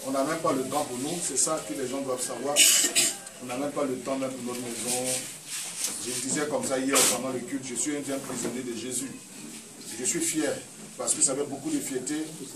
On n'a même pas le temps pour nous, c'est ça que les gens doivent savoir. On n'a même pas le temps même pour notre maison. Je disais comme ça hier pendant le culte, je suis un bien prisonnier de Jésus. Je suis fier, parce que ça avait beaucoup de fierté.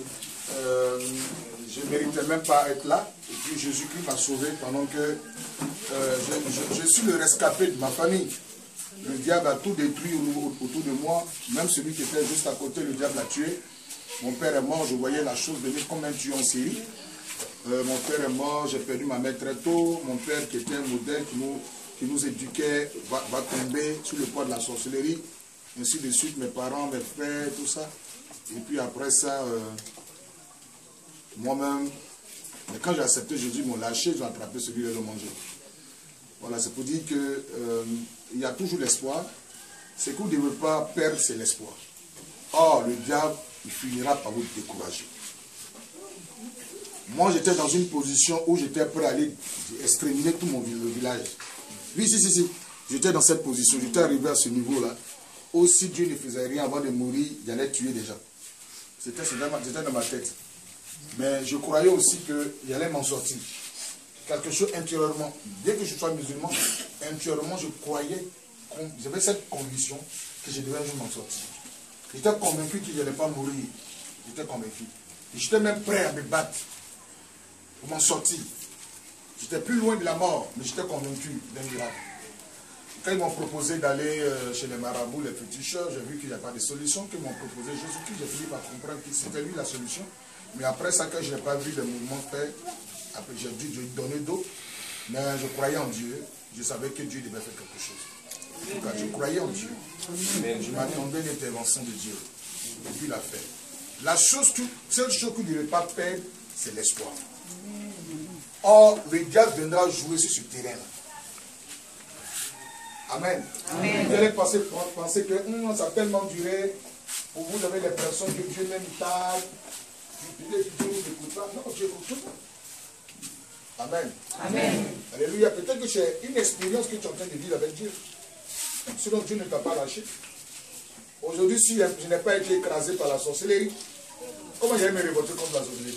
Je ne méritais même pas être là. Et puis Jésus-Christ m'a sauvé pendant que je suis le rescapé de ma famille. Le diable a tout détruit autour de moi. Même celui qui était juste à côté, le diable l'a tué. Mon père est mort, je voyais la chose venir comme un tueur en série. Mon père est mort, j'ai perdu ma mère très tôt. Mon père qui était un modèle qui nous éduquait va tomber sous le poids de la sorcellerie. Ainsi de suite, mes parents, mes frères, tout ça. Et puis après ça, moi-même, quand j'ai accepté Jésus, ils m'ont lâché, j'ai attrapé celui-là et le manger. Voilà, c'est pour dire qu'il y a toujours l'espoir. Ce que vous ne devez pas perdre, c'est l'espoir. Or, le diable, il finira par vous décourager. Moi, j'étais dans une position où j'étais prêt à aller exterminer tout le village. Oui, si. J'étais dans cette position. J'étais arrivé à ce niveau-là. Aussi, Dieu ne faisait rien avant de mourir, il allait tuer des gens. C'était dans ma tête. Mais je croyais aussi qu'il allait m'en sortir. Quelque chose intérieurement. Bien que je sois musulman, intérieurement, je croyais, j'avais cette conviction que je devais un jour m'en sortir. J'étais convaincu qu'il n'allait pas mourir. J'étais convaincu. Et j'étais même prêt à me battre pour m'en sortir. J'étais plus loin de la mort, mais j'étais convaincu d'un miracle. Quand ils m'ont proposé d'aller chez les marabouts, les féticheurs, j'ai vu qu'il n'y a pas de solution, qu'ils m'ont proposé Jésus-Christ, j'ai fini par comprendre que c'était lui la solution. Mais après ça, quand je n'ai pas vu le mouvement fait, après j'ai dû donner d'autres. Mais je croyais en Dieu, je savais que Dieu devait faire quelque chose. En tout cas, je croyais en Dieu. Mais je m'attendais à l'intervention de Dieu. Et puis il l'a fait. La seule chose que vous ne devez pas perdre, c'est l'espoir. Or, le diable viendra jouer sur ce terrain-là. Amen. Amen. Vous allez penser que ça a tellement duré. Pour vous, avez l'impression que Dieu même tarde. Dieu ne vous écoute pas. Non, Dieu écoute. Amen. Amen. Alléluia. Peut-être que c'est une expérience que tu es en train de vivre avec Dieu. Sinon, Dieu ne t'a pas lâché. Aujourd'hui, si je n'ai pas été écrasé par la sorcellerie, comment j'allais me révolter contre la sorcellerie?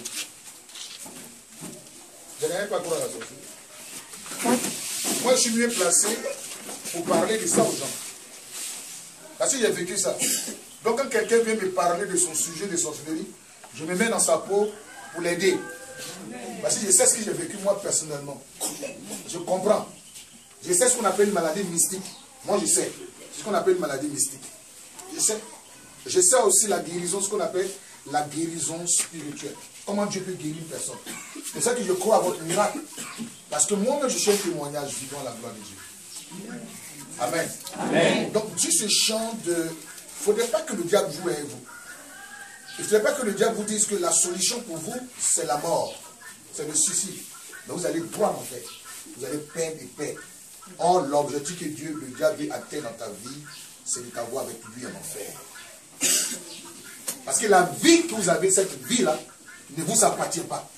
Je n'avais pas droit à la sorcellerie. Moi, je suis mieux placé pour parler de ça aux gens. Parce que j'ai vécu ça. Donc, quand quelqu'un vient me parler de son sujet de sorcellerie, je me mets dans sa peau pour l'aider. Parce que je sais ce que j'ai vécu moi personnellement. Je comprends. Je sais ce qu'on appelle une maladie mystique. Moi, je sais ce qu'on appelle une maladie mystique. Je sais. Je sais aussi la guérison, ce qu'on appelle la guérison spirituelle. Comment Dieu peut guérir une personne. C'est ça que je crois à votre miracle. Parce que moi-même, je suis un témoignage vivant à la gloire de Dieu. Amen. Amen. Donc, Dieu se chante de... Il ne faudrait pas que le diable joue avec vous. Il ne faudrait pas que le diable vous dise que la solution pour vous, c'est la mort. C'est le suicide. Mais vous allez droit en fait. Vous allez peine et paix. Or, l'objectif que Dieu, le diable, veut atteindre dans ta vie, c'est de t'avoir avec lui en enfer. Parce que la vie que vous avez, cette vie-là, ne vous appartient pas.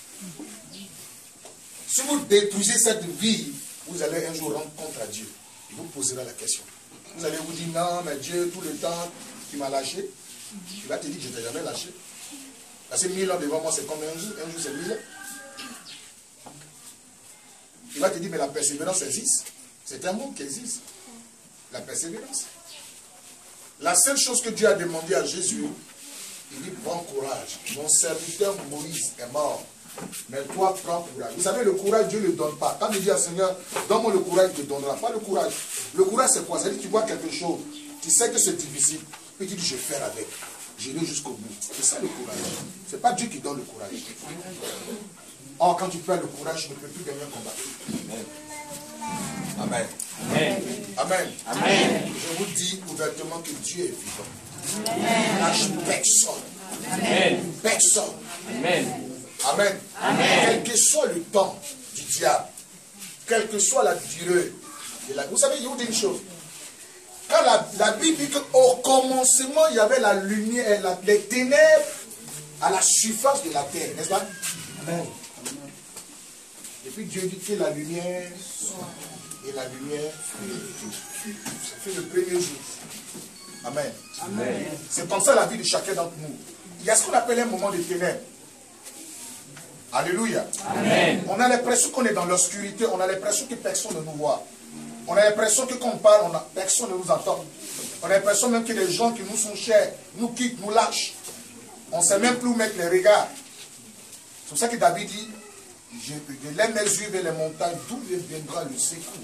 Si vous détruisez cette vie, vous allez un jour rendre compte à Dieu. Il vous posera la question. Vous allez vous dire, non, mais Dieu, tout le temps, tu m'as lâché. Il va te dire que je ne t'ai jamais lâché. Parce que 1000 ans devant moi, c'est comme un jour c'est 1000 ans. Il va te dire, mais la persévérance existe. C'est un mot qui existe. La persévérance. La seule chose que Dieu a demandé à Jésus, il dit, prends courage. Mon serviteur Moïse est mort. Mais toi, prends courage. Vous savez, le courage, Dieu ne le donne pas. Quand il dit à Seigneur, donne-moi le courage, il ne te donnera pas le courage. Le courage, c'est quoi? C'est-à-dire, tu vois quelque chose, tu sais que c'est difficile, puis tu dis, je vais faire avec. Je vais jusqu'au bout. C'est ça le courage. Ce n'est pas Dieu qui donne le courage. Or, quand tu perds le courage, tu ne peux plus gagner un combat. Amen. Amen. Amen. Amen. Je vous dis ouvertement que Dieu est vivant. Amen. Lâche personne. Amen. Personne. Amen. Amen. Amen. Quel que soit le temps du diable, quelle que soit la durée, vous savez, il y a une chose. Quand la Bible dit qu'au commencement, il y avait la lumière, les ténèbres à la surface de la terre, n'est-ce pas? Amen. Et puis Dieu dit que la lumière soit, et la lumière ça fait le premier jour. Amen. Amen. C'est comme ça la vie de chacun d'entre nous. Il y a ce qu'on appelle un moment de ténèbres. Alléluia. Amen. On a l'impression qu'on est dans l'obscurité, on a l'impression que personne ne nous voit. On a l'impression que quand on parle, personne ne nous entend. On a l'impression même que les gens qui nous sont chers nous quittent, nous lâchent. On ne sait même plus où mettre les regards. C'est pour ça que David dit, je lève mes yeux vers les montagnes, d'où viendra le secours.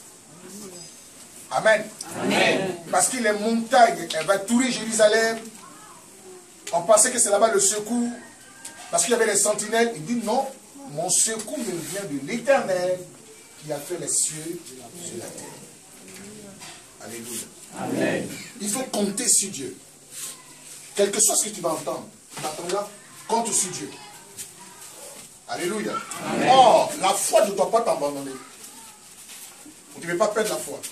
Amen. Amen. Parce que les montagnes, elles vont toucher Jérusalem. On pensait que c'est là-bas le secours. Parce qu'il y avait les sentinelles. Il dit non, mon secours me vient de l'Éternel qui a fait les cieux sur la terre. Alléluia. Amen. Il faut compter sur Dieu. Quel que soit ce que tu vas entendre, attends-là, compte sur Dieu. Alléluia. Amen. Or, la foi ne doit pas t'abandonner. Tu ne veux pas perdre la foi.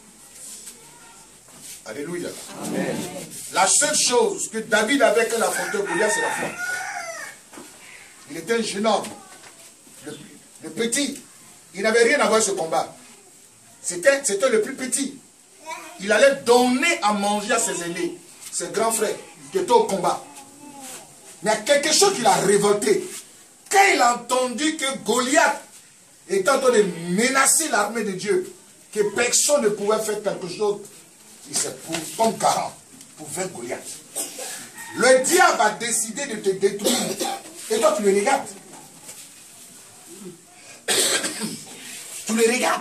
Alléluia. Amen. La seule chose que David avait quand il affrontait Goliath, c'est la foi. Il était un jeune homme, le petit. Il n'avait rien à voir avec ce combat. C'était le plus petit. Il allait donner à manger à ses aînés, ses grands frères, qui étaient au combat. Mais il y a quelque chose qui l'a révolté. Quand il a entendu que Goliath était en train de menacer l'armée de Dieu, que personne ne pouvait faire quelque chose, il s'est pris comme garant pour faire Goliath. Le diable a décidé de te détruire. Et toi, tu le regardes. Tu le regardes.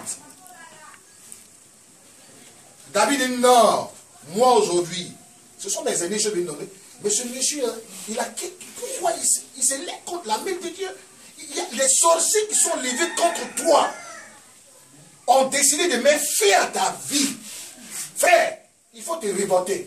David dit non, moi aujourd'hui, ce sont mes aînés, je vais nommer. Mais ce monsieur, il a pourquoi il se lève contre la main de Dieu. Il y a les sorciers qui sont levés contre toi ont décidé de mettre fin à ta vie. Frère, il faut te révolter.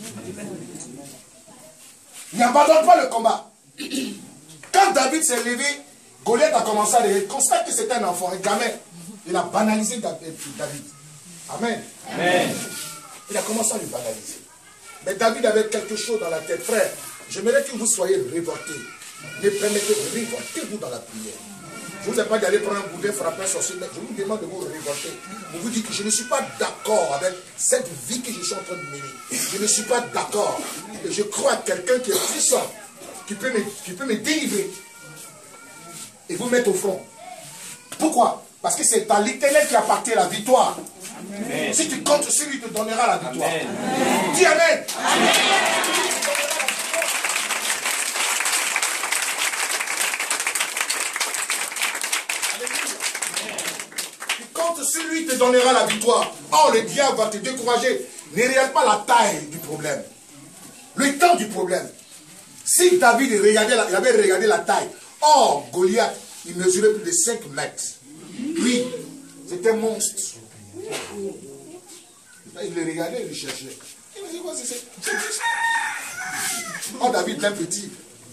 N'abandonne pas le combat. Quand David s'est levé, Goliath a commencé à le constate que c'était un enfant, un gamin. Il a banalisé David. Amen. Amen. Il a commencé à le banaliser. Mais David avait quelque chose dans la tête. Frère, j'aimerais que vous soyez révoltés. Ne permettez, révoltez-vous dans la prière. Je ne vous ai pas d'aller prendre un boudin, frapper un sorcier, mais je vous demande de vous révolter. Vous vous dites que je ne suis pas d'accord avec cette vie que je suis en train de mener. Je ne suis pas d'accord. Et je crois à quelqu'un qui est puissant, qui peut me délivrer et vous mettre au front. Pourquoi? Parce que c'est à l'Éternel qui appartient la victoire. Amen. Si tu comptes sur lui, il te donnera la victoire. Amen. Dis Amen. Amen. Tu comptes sur lui, il te donnera la victoire. Or, le diable va te décourager. Ne regarde pas la taille du problème. Le temps du problème. Si David avait regardé la taille, or Goliath, il mesurait plus de 5 mètres. Lui, c'était un monstre. Il le regardait, il le cherchait. Il me dit quoi, c'est oh, David, bien petit.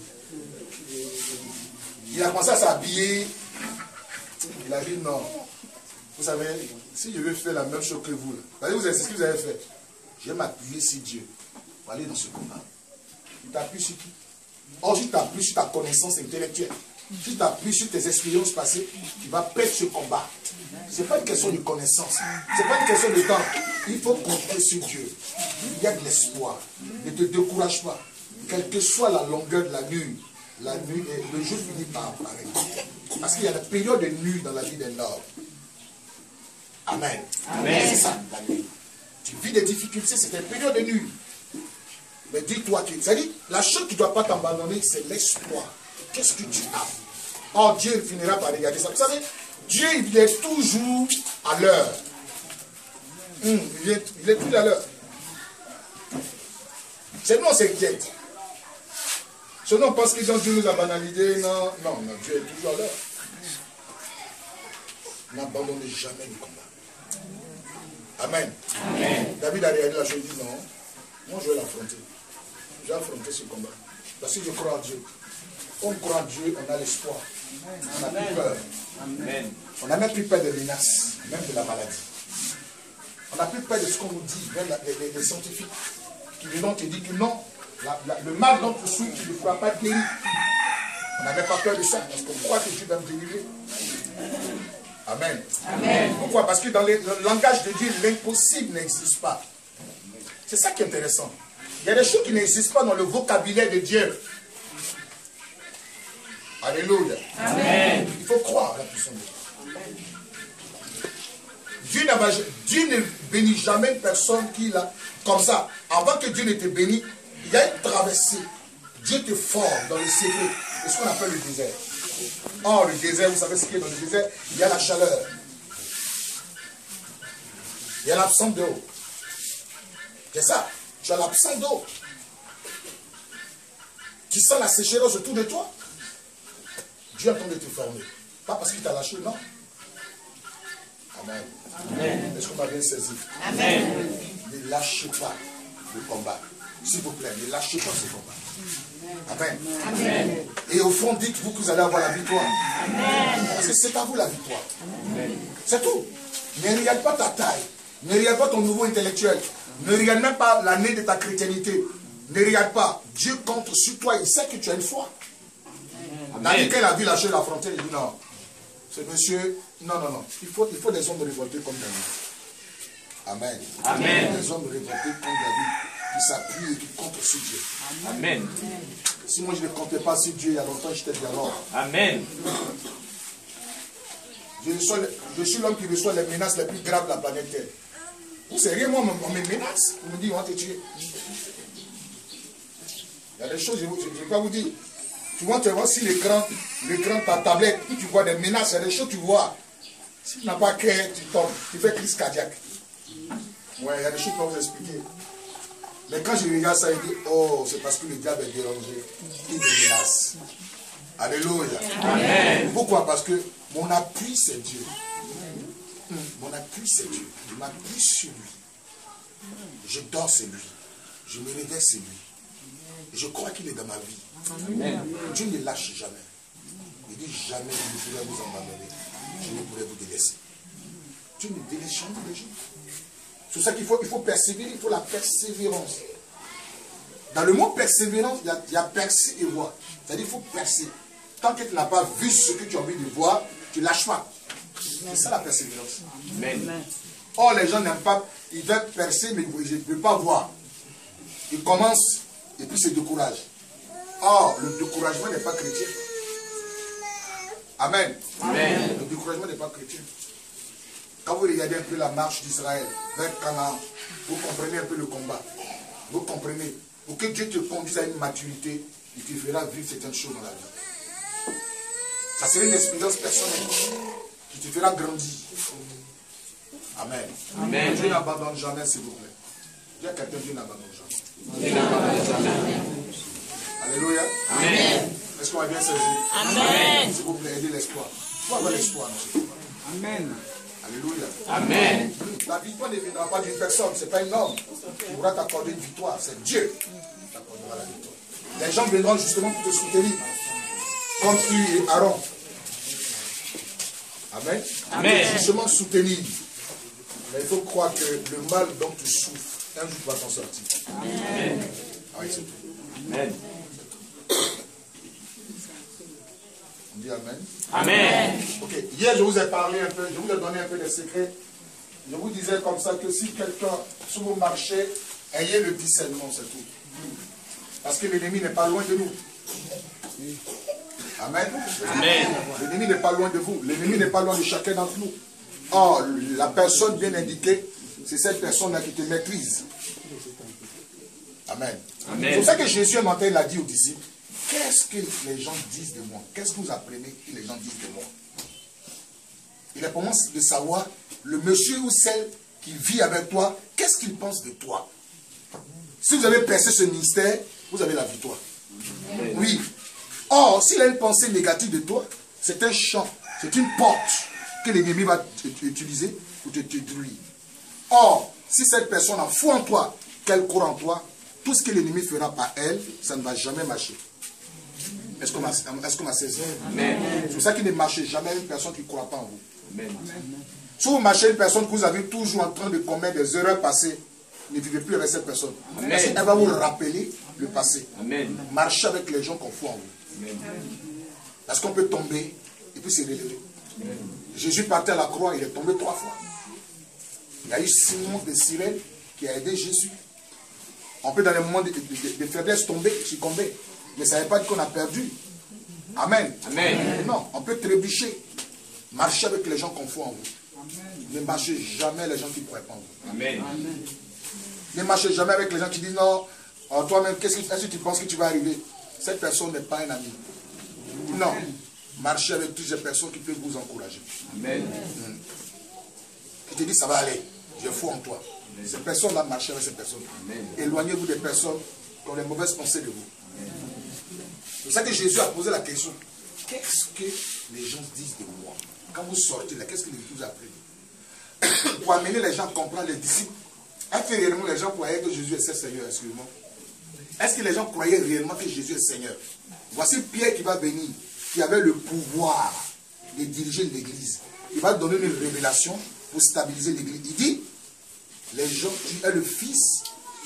Il a commencé à s'habiller. Il a dit non. Vous savez, si je veux faire la même chose que vous, vous savez ce que vous avez fait. Je vais m'appuyer sur Dieu pour aller dans ce combat. Tu t'appuies sur qui? Or, si tu t'appuies sur ta connaissance intellectuelle, si tu t'appuies sur tes expériences passées, tu vas perdre ce combat. Ce n'est pas une question de connaissance. Ce n'est pas une question de temps. Il faut compter sur Dieu. Il y a de l'espoir. Ne te décourage pas. Quelle que soit la longueur de la nuit, le jour finit par apparaître. Parce qu'il y a la période de nuit dans la vie d'un homme. Amen. Amen. C'est ça, la nuit. Tu vis des difficultés, c'est une période de nuit. Mais dis-toi que, c'est-à-dire, la chose qui ne doit pas t'abandonner, c'est l'espoir. Qu'est-ce que tu as? Oh, Dieu finira par regarder ça. Vous savez, Dieu, il est toujours à l'heure. Il est toujours à l'heure. C'est nous, on s'inquiète. Sinon, parce qu'ils ont dû nous banaliser. Non, Dieu est toujours à l'heure. N'abandonnez jamais le combat. Amen. Amen. David a regardé la chose et dit non, moi je vais l'affronter. Je vais affronter ce combat. Parce que je crois en Dieu. On croit en Dieu, on a l'espoir. On n'a plus peur. Amen. On n'a même plus peur des menaces, même de la maladie. On n'a plus peur de ce qu'on nous dit, même les scientifiques qui viennent te dire que non, le mal dont tu souffres, tu ne pourras pas guérir. On n'a même pas peur de ça, parce qu'on croit que Dieu va me délivrer. Amen. Amen. Pourquoi? Parce que dans le langage de Dieu, l'impossible n'existe pas. C'est ça qui est intéressant. Il y a des choses qui n'existent pas dans le vocabulaire de Dieu. Alléluia. Amen. Il faut croire à la puissance de Dieu. Dieu ne bénit jamais une personne qui l'a comme ça. Avant que Dieu ne te bénisse, il y a une traversée. Dieu te forme dans le secret. C'est ce qu'on appelle le désert. Or, le désert, vous savez ce qu'il y a dans le désert? Il y a la chaleur. Il y a l'absence d'eau. C'est ça. Tu as l'absence d'eau. Tu sens la sécheresse autour de toi. Dieu est en train de te former. Pas parce qu'il t'a lâché, non. Amen. Amen. Est-ce qu'on m'a bien saisi? Amen. Ne lâchez pas le combat. S'il vous plaît, ne lâchez pas ce combat. Amen. Amen. Et au fond, dites-vous que vous allez avoir la victoire. Amen. Parce que c'est à vous la victoire. C'est tout. Ne regarde pas ta taille. Ne regarde pas ton niveau intellectuel. Ne regarde même pas l'année de ta chrétienté. Ne regarde pas. Dieu compte sur toi. Il sait que tu as une foi. Tandis qu'elle a vu lâcher la frontière, il dit non. Ce monsieur, non. Il faut des hommes révoltés comme David. Amen. Amen. Des hommes révoltés comme David qui s'appuient et qui comptent sur Dieu. Amen. Si moi je ne comptais pas sur Dieu il y a longtemps, j'étais bien mort. Amen. Je suis l'homme qui reçoit les menaces les plus graves de la planète Terre. Vous savez rien, moi, on me menace. On me dit, on va te tuer. Il y a des choses, je ne vais pas vous dire. Tu vois si l'écran de ta tablette, tu vois des menaces, il y a des choses tu vois. Si tu n'as pas cœur, tu tombes, tu fais crise cardiaque. Ouais, il y a des choses que je peux vous expliquer. Mais quand je regarde ça, il dit, oh, c'est parce que le diable est dérangé. Il me menace. Alléluia. Amen. Pourquoi? Parce que mon appui, c'est Dieu. Mon appui, c'est Dieu. Je m'appuie sur lui. Je dors, c'est lui. Je me réveille, c'est lui. Et je crois qu'il est dans ma vie. Amen. Dieu ne lâche jamais. Il dit jamais je ne pourrai vous abandonner. Je ne pourrai vous délaisser. Dieu ne délaisse jamais les gens. C'est ça qu'il faut persévérer, il faut la persévérance. Dans le mot persévérance, il y a percer et voir. C'est-à-dire qu'il faut percer. Tant que tu n'as pas vu ce que tu as envie de voir, tu ne lâches pas. C'est ça la persévérance. Amen. Or, les gens n'aiment pas, ils veulent percer, mais ils ne veulent pas voir. Ils commencent et puis se découragent. Or, le découragement n'est pas chrétien. Amen. Amen. Le découragement n'est pas chrétien. Quand vous regardez un peu la marche d'Israël vers Canaan, vous comprenez un peu le combat. Vous comprenez. Pour que Dieu te conduise à une maturité, il te fera vivre certaines choses dans la vie. Ça serait une expérience personnelle qui te fera grandir. Amen. Amen. Dieu n'abandonne jamais, s'il vous plaît. Dis à quelqu'un, Dieu n'abandonne jamais. Dieu n'abandonne jamais. Alléluia. Amen. Est-ce qu'on va bien saisi? Amen. S'il vous plaît, aidez l'espoir. Il faut avoir l'espoir dans ce combat. Amen. Alléluia. Amen. La victoire ne viendra pas d'une personne, ce n'est pas un homme qui pourra t'accorder une victoire, c'est Dieu qui t'accordera la victoire. Les gens viendront justement pour te soutenir, comme tu et Aaron. Amen. Amen. Justement soutenir. Mais il faut croire que le mal dont tu souffres, un jour tu vas t'en sortir. Amen. Ah oui, c'est tout. Amen. On dit Amen. Amen. Ok, hier je vous ai parlé un peu, je vous ai donné un peu des secrets. Je vous disais comme ça que si quelqu'un, sur vos marchés, ayez le discernement, c'est tout. Parce que l'ennemi n'est pas loin de nous. Amen. Amen. L'ennemi n'est pas loin de vous. L'ennemi n'est pas loin de chacun d'entre nous. Or, la personne bien indiquée, c'est cette personne-là qui te maîtrise. Amen. Amen. C'est pour ça que Jésus un matin l'a dit aux disciples. Qu'est-ce que les gens disent de moi? Qu'est-ce que vous apprenez que les gens disent de moi? Il est pour moi de savoir le monsieur ou celle qui vit avec toi, qu'est-ce qu'il pense de toi? Si vous avez percé ce ministère, vous avez la victoire. Oui. Or, s'il a une pensée négative de toi, c'est un champ, c'est une porte que l'ennemi va utiliser pour te détruire. Or, si cette personne a foi en toi, qu'elle croit en toi, tout ce que l'ennemi fera par elle, ça ne va jamais marcher. Est-ce qu'on m'a saisi? C'est pour ça qu'il ne marche jamais une personne qui ne croit pas en vous. Amen. Si vous marchez une personne que vous avez toujours en train de commettre des erreurs passées, ne vivez plus avec cette personne. Amen. Parce qu'elle va vous rappeler le passé. Amen. Marchez avec les gens qui ont foi en vous. Amen. Parce qu'on peut tomber et puis se relever. Amen. Jésus partait à la croix, il est tombé 3 fois. Il y a eu Simon de Cyrène qui a aidé Jésus. On peut dans les moments de faiblesse tomber, succomber. Mais ça ne veut pas dire qu'on a perdu. Amen. Amen. Non, on peut trébucher. Marchez avec les gens qu'on foi en vous. Amen. Ne marchez jamais avec les gens qui ne croient pas en vous. Amen. Ne marchez jamais avec les gens qui disent non, toi-même, est-ce que tu penses que tu vas arriver? Cette personne n'est pas un ami. Non. Marchez avec toutes ces personnes qui peuvent vous encourager. Amen. Qui te disent ça va aller. J'ai foi en toi. Amen. Ces personnes-là, marchez avec ces personnes. Éloignez-vous des personnes qui ont les mauvaises pensées de vous. C'est pour ça que Jésus a posé la question. Qu'est-ce que les gens disent de moi? Quand vous sortez là, qu'est-ce que les vous apprenez? Pour amener les gens à comprendre, les disciples, est-ce que réellement les gens croyaient que Jésus est Seigneur? Excusez-moi. Est-ce que les gens croyaient réellement que Jésus est Seigneur? Voici Pierre qui va venir, qui avait le pouvoir de diriger l'église. Il va donner une révélation pour stabiliser l'église. Il dit, les gens, tu es le fils.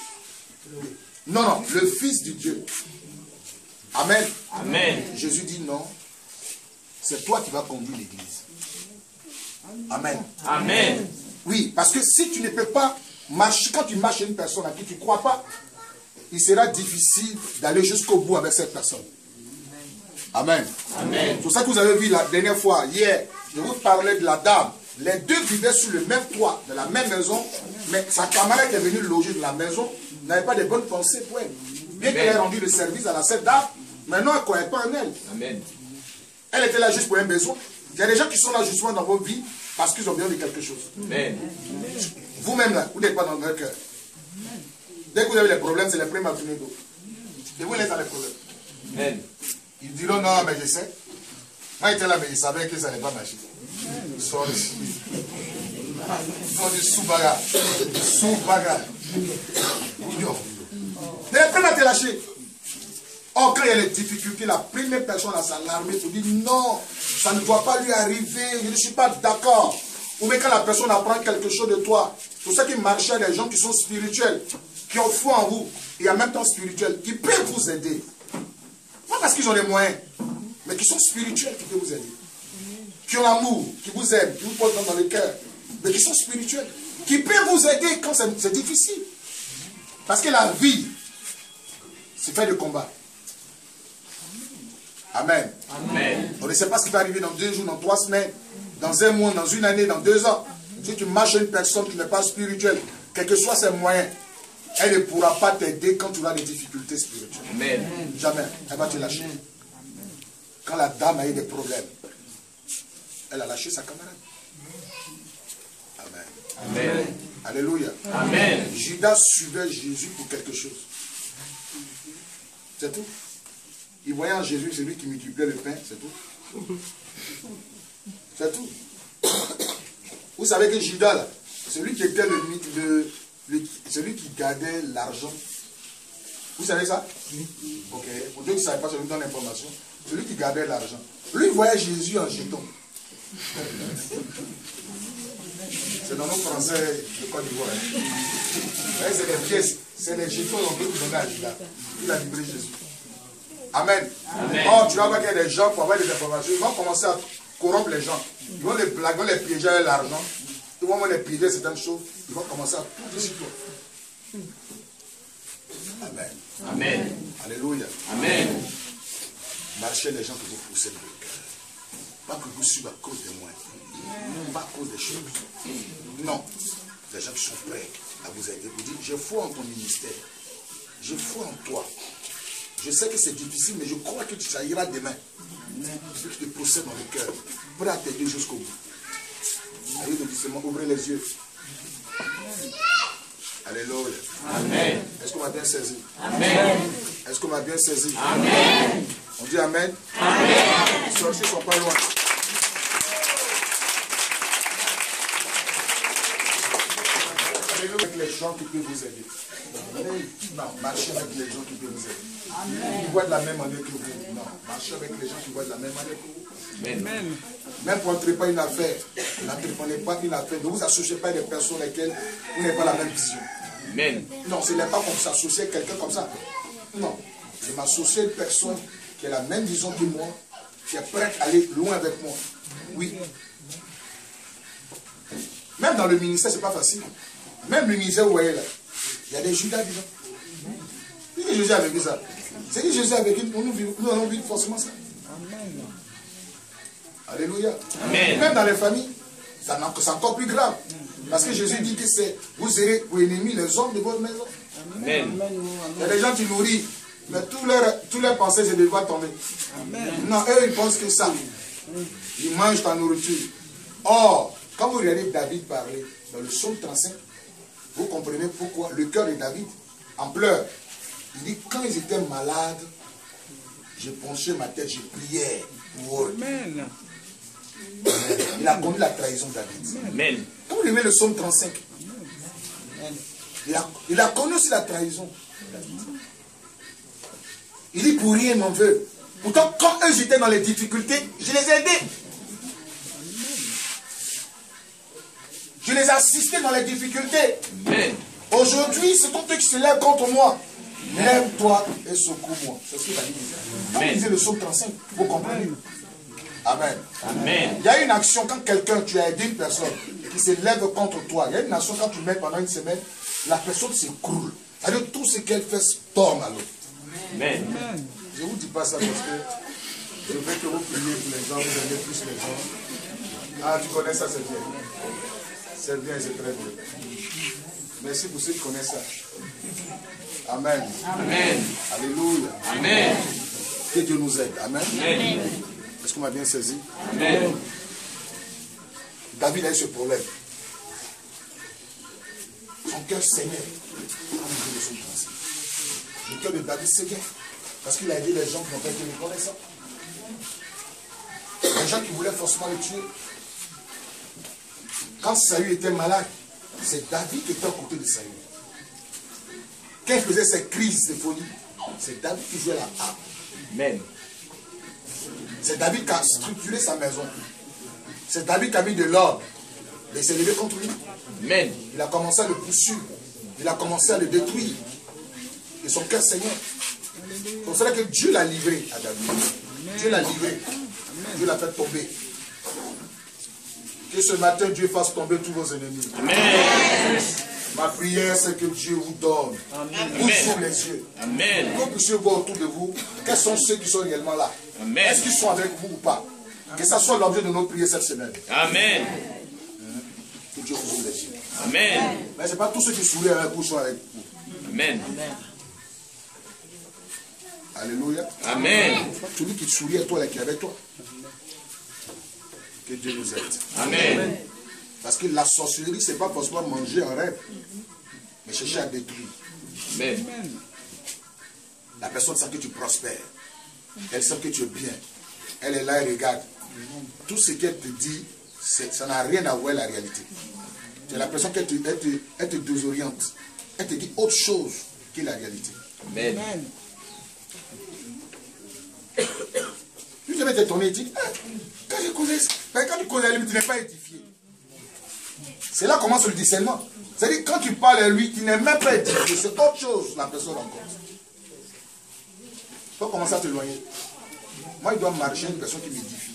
Non, le fils du Dieu. Amen. Amen. Jésus dit non, c'est toi qui vas conduire l'église. Amen. Amen. Oui, parce que si tu ne peux pas marcher, quand tu marches chez une personne à qui tu ne crois pas, il sera difficile d'aller jusqu'au bout avec cette personne. Amen. Amen. C'est pour ça que vous avez vu la dernière fois, hier, je vous parlais de la dame. Les deux vivaient sur le même toit, de la même maison, mais sa camarade qui est venue loger dans la maison n'avait pas de bonnes pensées pour elle. Bien qu'elle ait rendu le service à cette dame, maintenant elle ne croyait pas en elle. Amen. Elle était là juste pour un besoin. Il y a des gens qui sont là justement dans vos vies parce qu'ils ont besoin de quelque chose. Amen. Vous-même là, vous n'êtes pas dans leur cœur. Dès que vous avez des problèmes, c'est les premiers à venir d'eau. Et vous êtes dans les problèmes. Amen. Ils diront non, mais je sais. Moi, j'étais là, mais ils savaient que ça n'allait pas marcher. Ils sont du sous-baga. Sous-baga. Les premiers à te lâcher. Or, quand il y a les difficultés, la première personne à s'alarmer pour dire non, ça ne doit pas lui arriver, je ne suis pas d'accord. Ou même quand la personne apprend quelque chose de toi, c'est pour ça qu'il marche à des gens qui sont spirituels, qui ont foi en vous, et en même temps spirituels, qui peuvent vous aider. Pas parce qu'ils ont les moyens, mais qui sont spirituels, qui peuvent vous aider. Qui ont l'amour, qui vous aiment, qui vous posent dans le cœur, mais qui sont spirituels, qui peuvent vous aider quand c'est difficile. Parce que la vie, c'est fait de combat. Amen. Amen. On ne sait pas ce qui va arriver dans 2 jours, dans 3 semaines, dans 1 mois, dans 1 année, dans 2 ans. Si tu marches à une personne qui n'est pas spirituelle, quels que soient ses moyens, elle ne pourra pas t'aider quand tu auras des difficultés spirituelles. Amen. Jamais. Elle va te lâcher. Quand la dame a eu des problèmes, elle a lâché sa camarade. Amen. Amen. Alléluia. Amen. Judas suivait Jésus pour quelque chose. C'est tout. Il voyait en Jésus celui qui multipliait le pain, c'est tout. C'est tout. Vous savez que Judas, là, celui qui était celui qui gardait l'argent. Vous savez ça? Ok. Pour ceux qui ne savent pas, je vous donne l'information. Celui qui gardait l'argent. Lui, il voyait Jésus en jeton. C'est dans nos français de Côte d'Ivoire. C'est les pièces, c'est les jetons qu'on peut donner à Judas. Il a livré Jésus. Amen. Amen. Or, tu vas voir qu'il y a des gens pour avoir des informations, ils vont commencer à corrompre les gens. Ils vont les blaguer, ils vont les piéger avec l'argent. Ils vont les piéger certaines choses. Ils vont commencer à tout dire sur toi. Amen. Amen. Alléluia. Amen. Marchez les gens que vous poussez dans le cœur. Pas que vous suivez à cause de moi. Pas à cause des choses. Non. Les gens qui sont prêts à vous aider. Vous dites, j'ai foi en ton ministère. J'ai foi en toi. Je sais que c'est difficile, mais je crois que ça ira demain. Ce qui te possède dans le cœur. Prêt à t'aider jusqu'au bout. Allez, doucement, ouvrez les yeux. Alléluia. Amen. Est-ce qu'on m'a bien saisi? Amen. Est-ce qu'on m'a bien saisi? Amen. On dit Amen. Amen. Les sorciers ne sont pas loin. Avec les gens qui peuvent vous aider. Non, marchez avec les gens qui peuvent vous aider. Qui voient de la même année que vous. Non, marchez avec les gens qui voient de la même année que vous. Amen. Même pour n'entreprendre pas une affaire, n'entreprenez pas une affaire. Ne vous associez pas avec des personnes avec lesquelles vous n'avez pas la même vision. Amen. Non, ce n'est pas comme s'associer avec quelqu'un comme ça. Non, je m'associe à une personne qui a la même vision que moi, qui est prête à aller loin avec moi. Oui. Même dans le ministère, ce n'est pas facile. Même le ministère, vous voyez là, il y a des Judas dedans. C'est qui Jésus a vécu ça? C'est qui Jésus a vécu? Nous allons vivre forcément ça. Alléluia. Amen. Même dans les familles, c'est encore plus grave. Parce que Jésus dit que vous serez pour ennemis les hommes de votre maison. Amen. Il y a des gens qui nourrissent, mais tous leurs pensées, c'est de devoir tomber. Amen. Non, eux, ils pensent que ça. Ils mangent ta nourriture. Or, quand vous regardez David parler dans le psaume 35, vous comprenez pourquoi le cœur de David en pleure. Il dit, quand ils étaient malades, je penchais ma tête, je priais pour eux. Amen. Il a connu la trahison de David. Amen. Quand vous lisez le psaume 35, il a connu aussi la trahison. Il dit, pour rien m'en veut. Pourtant, quand eux j'étais dans les difficultés, je les ai aidés. Je les ai assistés dans les difficultés. Aujourd'hui, c'est ton Dieu qui se lève contre moi. Lève-toi et secours-moi. C'est ce que David disait. Quand vous lisez le psaume 35, vous comprenez. Amen. Amen. Il y a une action quand quelqu'un, tu as aidé une personne qui se lève contre toi. Il y a une action quand tu mets pendant une semaine, la personne s'écroule. C'est-à-dire tout ce qu'elle fait tombe à l'autre. Amen. Je ne vous dis pas ça parce que je veux que vous priez pour les gens, vous aimez plus les gens. Ah, tu connais ça, c'est bien. C'est bien, c'est très bien. Merci pour ceux qui connaissent ça. Amen. Amen. Alléluia. Amen. Que Dieu nous aide. Amen. Amen. Est-ce qu'on m'a bien saisi? Amen. David a eu ce problème. Son cœur saignait. Le cœur de David saignait. Parce qu'il a aidé les gens qui n'ont pas été reconnaissants. Les gens qui voulaient forcément le tuer. Quand Saül était malade, c'est David qui était à côté de Saül. Quand il faisait ses crises de folie, c'est David qui jouait la harpe. Amen. C'est David qui a structuré sa maison. C'est David qui a mis de l'ordre. Il s'est levé contre lui. Amen. Il a commencé à le poursuivre. Il a commencé à le détruire. Et son cœur saignait. C'est pour cela que Dieu l'a livré à David. Amen. Dieu l'a livré. Amen. Dieu l'a fait tomber. Que ce matin, Dieu fasse tomber tous vos ennemis. Amen. Ma prière, c'est que Dieu vous donne. Vous ouvrez les yeux. Amen. Que vous puissiez voir autour de vous quels sont ceux qui sont réellement là. Est-ce qu'ils sont avec vous ou pas? Que ça soit l'objet de nos prières cette semaine. Amen. Que Dieu vous ouvre les yeux. Amen. Mais ce n'est pas tous ceux qui sourient avec vous sont avec vous. Amen. Alléluia. Amen. Celui qui sourit à toi, qui est avec toi. Que Dieu nous aide. Amen. Parce que la sorcellerie, ce n'est pas forcément manger un rêve, mais chercher à détruire. Amen. La personne sent que tu prospères. Elle sent que tu es bien. Elle est là et regarde. Tout ce qu'elle te dit, ça n'a rien à voir avec la réalité. Tu as l'impression qu'elle te désoriente. Elle te dit autre chose que la réalité. Amen. Tu devais t'étonner et dire, quand tu connais lui, tu n'es pas édifié. C'est là commence le discernement. C'est-à-dire, quand tu parles à lui, tu n'es même pas édifié. C'est autre chose, la personne encore. Tu peux commencer à t'éloigner. Moi, il doit marcher une personne qui m'édifie.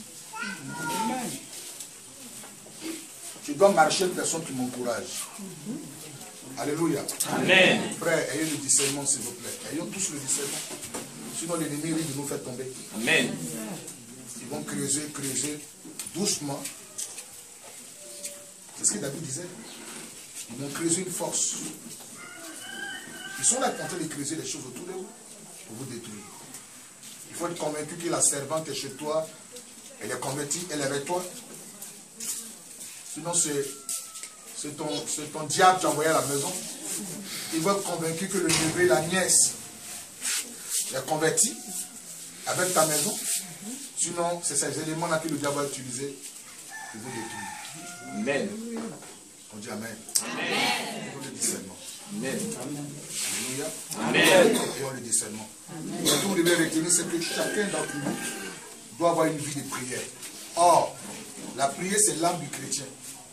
Tu dois marcher une personne qui m'encourage. Alléluia. Amen. Frère, ayez le discernement, s'il vous plaît. Ayons tous le discernement. Sinon, l'ennemi risque de nous faire tomber. Amen. Ils vont creuser, doucement. C'est ce que David disait. Ils vont creuser une force. Ils sont là en train de creuser les choses autour de vous pour vous détruire. Il faut être convaincu que la servante est chez toi. Elle est convertie, elle est avec toi. Sinon, c'est ton diable qui a envoyé à la maison. Il va être convaincu que le neveu, la nièce, est converti avec ta maison. Sinon, c'est ces éléments-là que le diable va utiliser pour vous détruire. Amen. On dit Amen. Amen. Pour le discernement. Amen. Alléluia. Amen. Et on le discernement. Ce que vous devez retenir, c'est que chacun d'entre nous doit avoir une vie de prière. Or, la prière, c'est l'âme du chrétien.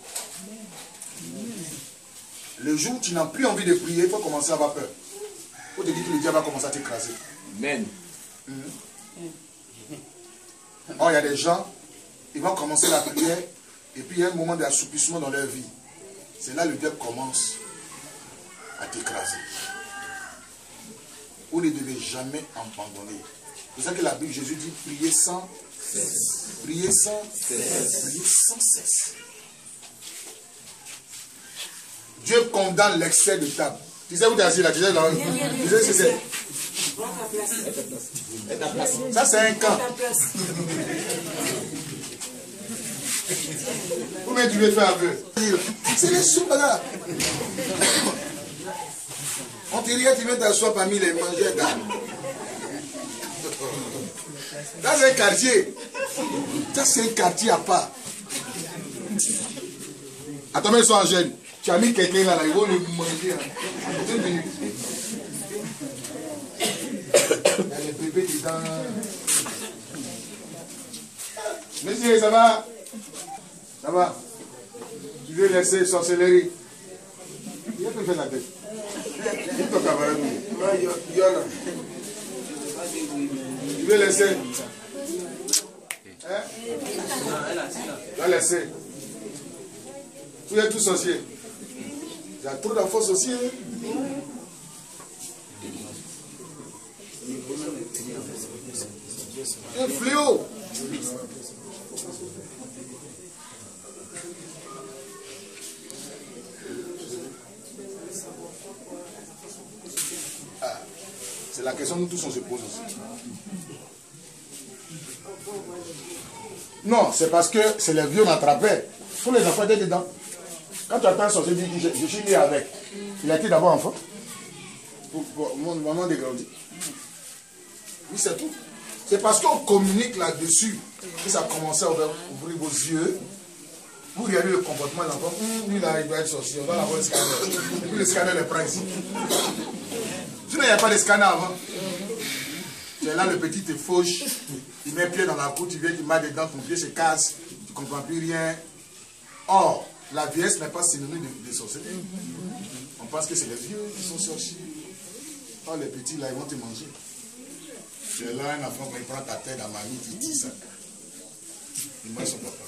Le jour où tu n'as plus envie de prier, il faut commencer à avoir peur. Il faut te dire que le diable va commencer à t'écraser. Amen. Or, il y a des gens, ils vont commencer la prière, et puis il y a un moment d'assoupissement dans leur vie. C'est là que le diable commence à t'écraser. Vous ne devez jamais abandonner. C'est ça que la Bible, Jésus dit, priez sans cesse. Priez sans cesse. Priez sans cesse. Dieu condamne l'excès de table. Tu sais où tu es assis là? Tu sais là? Tu sais ce que c'est? Ça c'est un camp. Combien tu veux faire un peu? C'est les sous là. On te dirait tu viens t'asseoir parmi les mangeurs d'âme. Ça c'est un quartier. Ça c'est un quartier à part. Attends, mais ils sont en gêne. Tu as mis quelqu'un là, ils vont le manger. Hein. 2 minutes. Il y a les bébés dedans. Monsieur, ça va? Ça va? Tu veux laisser sorcellerie? Il a fait faire la tête. Dis-toi camarade. Tu veux laisser? Hein? Tu vas laisser. Vous êtes tous sorciers. Il y a trop d'enfants sorciers. Un fléau. Ah, c'est la question que nous tous on se pose aussi. Non, c'est parce que c'est les vieux m'attrapaient. Tous les enfants étaient dedans. Quand tu attends un sorcier, tu dis, je suis né avec. Il a été d'abord enfant. Pour mon maman dégrandi. Oui, c'est tout. C'est parce qu'on communique là-dessus que ça a commencé à ouvrir vos yeux. Vous regardez le comportement de l'enfant. Lui là, il doit être sorcier. On va l'avoir le scanner. Puis le scanner est prêt ici. Sinon, il n'y a pas de scanner avant. Tu es là, le petit te fauche. Il met pied dans la peau, tu viens, tu mets dedans, ton pied se casse. Tu ne comprends plus rien. Or, la vieillesse n'est pas synonyme de sorcellerie. On pense que c'est les vieux qui sont sorciers. Oh, les petits là, ils vont te manger. Tu es là, un enfant, il prend ta tête dans ma vie, il dit ça. Il mange son papa.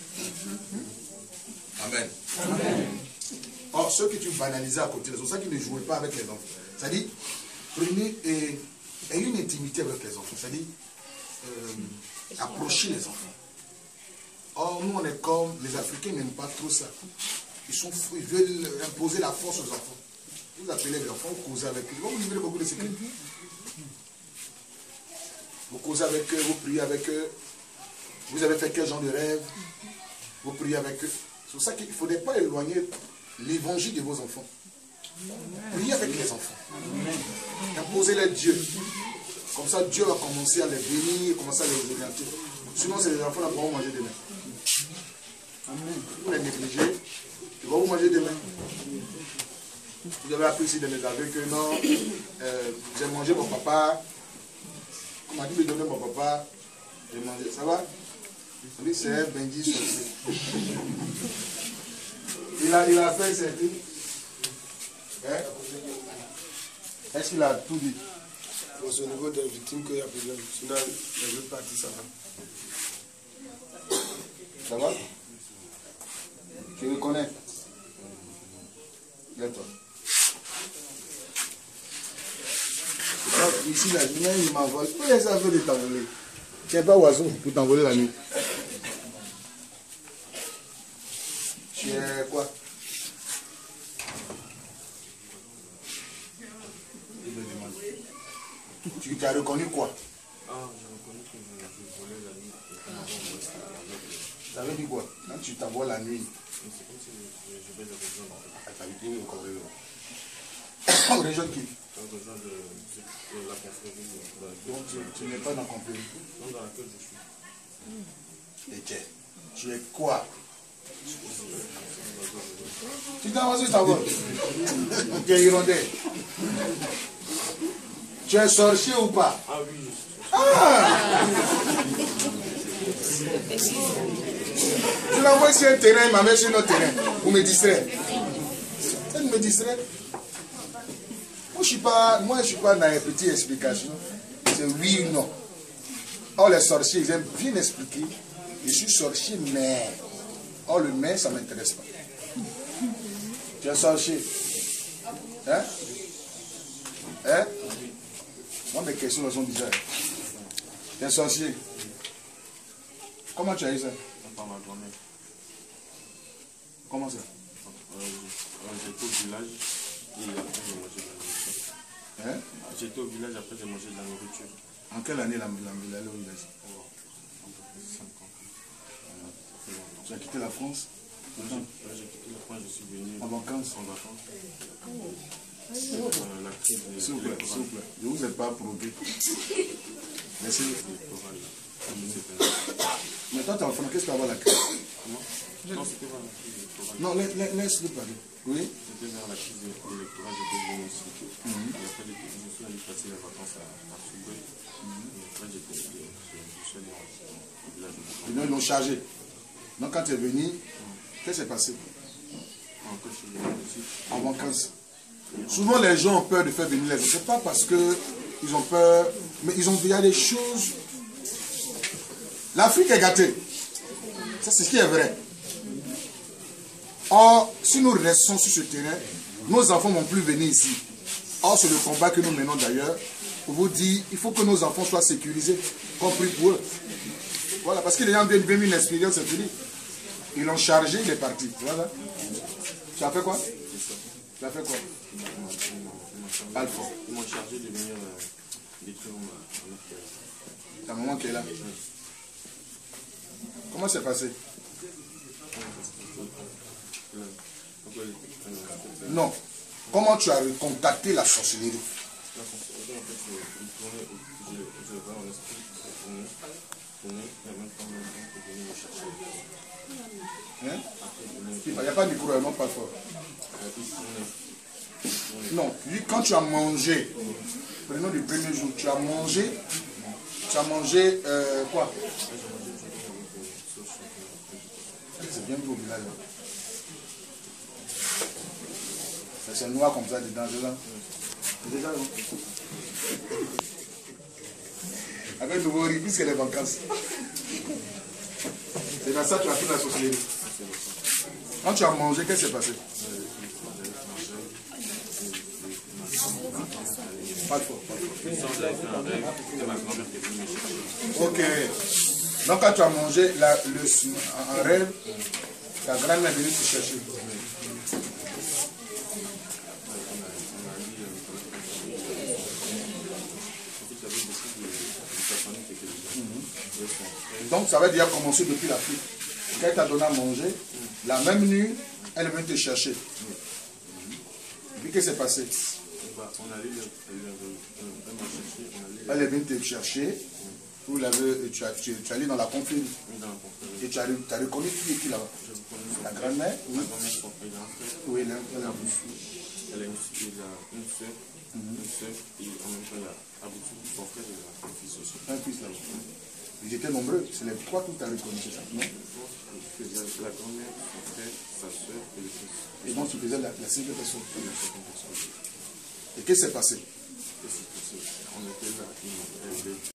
Amen. Amen. Or, ceux que tu banalisais à côté, c'est pour ça qu'ils ne jouaient pas avec les enfants. C'est-à-dire, prenez et ayez une intimité avec les enfants. C'est-à-dire, approchez les enfants. Or, nous, on est comme les Africains n'aiment pas trop ça. Ils veulent imposer la force aux enfants. Vous appelez les enfants, vous causez avec eux. Vous vous livrez beaucoup de secrets. Vous causez avec eux, vous priez avec eux. Vous avez fait quel genre de rêve? Vous priez avec eux. C'est pour ça qu'il ne faudrait pas éloigner l'évangile de vos enfants. Priez avec les enfants. Imposez-les Dieu. Comme ça, Dieu va commencer à les bénir, commencer à les orienter. Sinon, c'est les enfants là pour manger demain. Vous les négligez, ils vont vous manger demain. Vous avez appris ici de mes aveux que non, j'ai mangé mon papa. On m'a dit de donner mon papa, j'ai mangé. Ça va? Lui, c'est un bendit sorcier. Il a fait cette. Hein? Est-ce qu'il a tout dit? C'est au niveau des victimes qu'il y a problème. Sinon, les autres parties, ça va. Ça va? Tu reconnais? Lève-toi. Ici, la nuit, il m'envole. Oui, ça veut de t'envoler. Tu n'es pas oiseau pour t'envoler la nuit. Tu es quoi? Tu as reconnu quoi? Ah, j'ai reconnu que je volais la nuit. Ça veut dire quoi? Quand tu t'envoies la nuit. C'est comme si je vais rejoindre. T'as vu au Cameroun. Région qui? Rejoindre la confrérie. Donc tu n'es pas dans la confrérie. Non, dans laquelle je suis. Et tu es quoi? Tu t'en vas sur ta voix. Tu es hirondelle. Tu es sorcier ou pas? Ah oui, je suis. Ah! Je l'envoie sur un terrain, il m'amène sur notre terrain. Vous me distrayez. Ça me distrait. Moi, je ne suis pas dans les petites explications. C'est oui ou non. Or, les sorciers, ils aiment bien expliquer. Je suis sorcier, mais. Or, le mais, ça ne m'intéresse pas. Tu es sorcier. Hein? Hein? Moi, mes questions sont bizarres. T'es sorcier. Comment tu as eu ça? Par ma grand-mère. Comment ça? J'étais au village et après j'ai mangé de la nourriture. Hein? J'étais au village, après j'ai mangé de la nourriture. En quelle année la allée au village? 5 ans. Tu as quitté la France? J'ai quitté la France, je suis venu En vacances? en vacances. La crise S'il vous plaît, s'il vous plaît. Je ne vous ai pas provoqué. Merci. Mais toi, t'es enfant, qu'est-ce que tu vas avoir la crise? Non, c'était vers la crise électorale. Non, laisse-le parler. Oui? C'était vers la crise électorale, j'étais venu ici. Et après, je suis allé passer les vacances à Soubé. Et après, je suis allé au village de Ils l'ont chargé. Donc, quand tu es venu, qu'est-ce qui s'est passé? En vacances. Souvent, les gens ont peur de faire venir les autres. Ce n'est pas parce qu'ils ont peur, mais il y a des choses. L'Afrique est gâtée. Ça, c'est ce qui est vrai. Or, si nous restons sur ce terrain, nos enfants ne vont plus venir ici. Or, c'est le combat que nous menons d'ailleurs pour vous dire il faut que nos enfants soient sécurisés, compris pour eux. Voilà, parce que les gens viennent une expérience, c'est fini. Ils l'ont chargé, il est parti. Voilà. Tu as fait quoi? Tu as fait quoi? Alpha. Ils m'ont chargé de venir détruire ma Ta maman qui est là. Comment c'est passé? Non. Comment tu as contacté la sorcellerie? Hein? Il n'y a pas de micro, non, pas fort. Non, lui, quand tu as mangé, prenons le premier jour, tu as mangé quoi? C'est bien vu au village. C'est noir comme ça dedans, là. Déjà, non? Avec le nouveau riz, puisque les vacances. C'est dans ça que tu as fait la sorcellerie. Quand tu as mangé, qu'est-ce qui s'est passé? Pas de fort, pas de fort. Ok. Donc quand tu as mangé en rêve, ta grand-mère est venue te chercher. Donc ça veut dire commencer depuis l'Afrique. Quand elle t'a donné à manger, la même nuit, elle est venue te chercher. Et puis qu'est-ce qui s'est passé? Elle est venue te chercher. Tu es allé dans la confrérie. Et tu as reconnu qui là-bas? La grand-mère? Oui. Oui, elle a une soeur. Et en même temps, il y a Aboutou, son frère et un fils aussi. Un fils là-bas. Ils étaient nombreux. C'est les trois que tu as reconnu, c'est ça? Non? La grand-mère, son frère, sa soeur et le fils. Et donc tu faisais la 5e personne. Et qu'est-ce qui s'est passé? On était là,